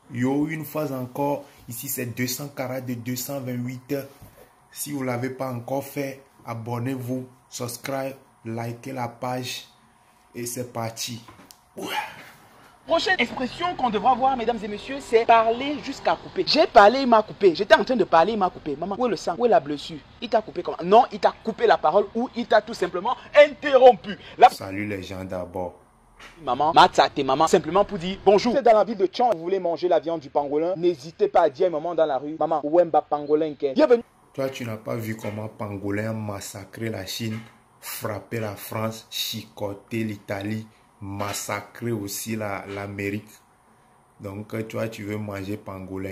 Yo, une fois encore, ici c'est 200 carats de 228. Si vous ne l'avez pas encore fait, abonnez-vous, subscribe, likez la page et c'est parti. Prochaine expression qu'on devra voir, mesdames et messieurs, c'est parler jusqu'à couper. J'ai parlé, il m'a coupé. J'étais en train de parler, il m'a coupé. Maman, où est le sang? Où est la blessure? Il t'a coupé comment? Non, il t'a coupé la parole ou il t'a tout simplement interrompu. Salut les gens d'abord. Maman, tes maman, simplement pour dire bonjour. Vous êtes dans la ville de Tchon, vous voulez manger la viande du pangolin, n'hésitez pas à dire un moment dans la rue, maman, Wemba pangolin, bienvenue. Toi, tu n'as pas vu comment Pangolin a massacré la Chine, frappé la France, chicoté l'Italie, massacré aussi l'Amérique. Donc, toi, tu veux manger Pangolin.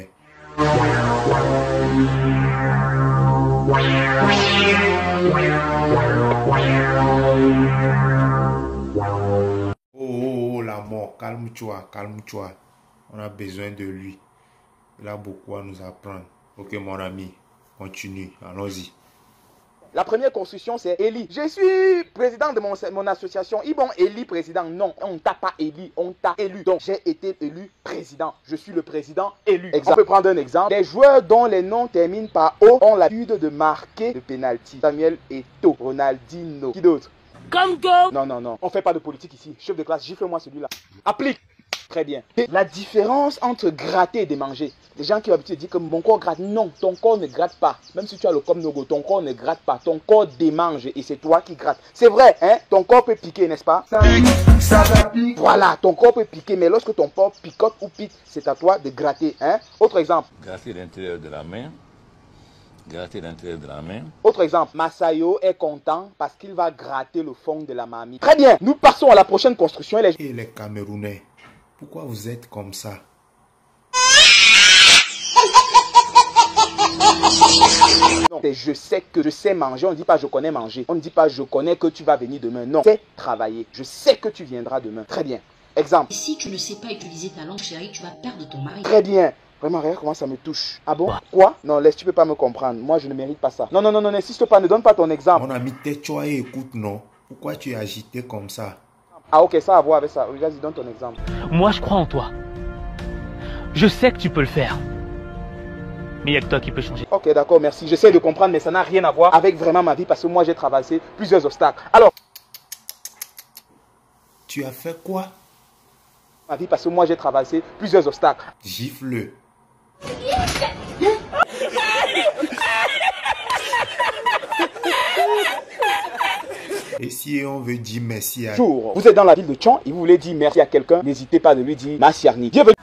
Oh, la mort, calme-toi, calme-toi. On a besoin de lui. Il a beaucoup à nous apprendre. Ok, mon ami, continue, allons-y. La première construction, c'est Eli. Je suis président de mon association. Bon, Eli président. Non, on ne t'a pas élu, on t'a élu. Donc, j'ai été élu président. Je suis le président élu. On peut prendre un exemple. Les joueurs dont les noms terminent par O ont l'habitude de marquer le penalty. Samuel Eto'o, Ronaldinho. Qui d'autre? Comme go. Non, non, non. On ne fait pas de politique ici. Chef de classe, gifle-moi celui-là. Applique. Très bien. La différence entre gratter et démanger. Les gens qui ont l'habitude de dire que mon corps gratte. Non, ton corps ne gratte pas. Même si tu as le corps nogo, ton corps ne gratte pas. Ton corps démange et c'est toi qui grattes. C'est vrai, hein? Ton corps peut piquer, n'est-ce pas? Ça pique. Voilà, ton corps peut piquer, mais lorsque ton corps picote ou pique, c'est à toi de gratter, hein? Autre exemple. Gratter l'intérieur de la main. Gratter l'intérieur de la main. Autre exemple, Masayo est content parce qu'il va gratter le fond de la marmite. Très bien, nous passons à la prochaine construction. Et les Camerounais, pourquoi vous êtes comme ça? Non, c'est je sais que je sais manger. On ne dit pas je connais manger. On ne dit pas je connais que tu vas venir demain. Non, c'est travailler. Je sais que tu viendras demain. Très bien. Exemple. Si tu ne sais pas utiliser ta langue chérie, tu vas perdre ton mari. Très bien. Vraiment, regarde comment ça me touche. Ah bon? Quoi? Non, laisse, tu peux pas me comprendre. Moi, je ne mérite pas ça. Non, non, non, non, n'insiste pas. Ne donne pas ton exemple. Mon ami, tais-toi et écoute, non? Pourquoi tu es agité comme ça? Ah ok, ça a à voir avec ça. Vas-y, donne ton exemple. Moi, je crois en toi. Je sais que tu peux le faire. Mais il n'y a que toi qui peux changer. Ok, d'accord, merci. J'essaie de comprendre, mais ça n'a rien à voir avec vraiment ma vie parce que moi, j'ai traversé plusieurs obstacles. Alors, tu as fait quoi? Ma vie parce que moi, j'ai traversé plusieurs obstacles. Gifle-le. Et si on veut dire merci à... Vous êtes dans la ville de Tchon et vous voulez dire merci à quelqu'un, n'hésitez pas à lui dire merci Arni. Bienvenue.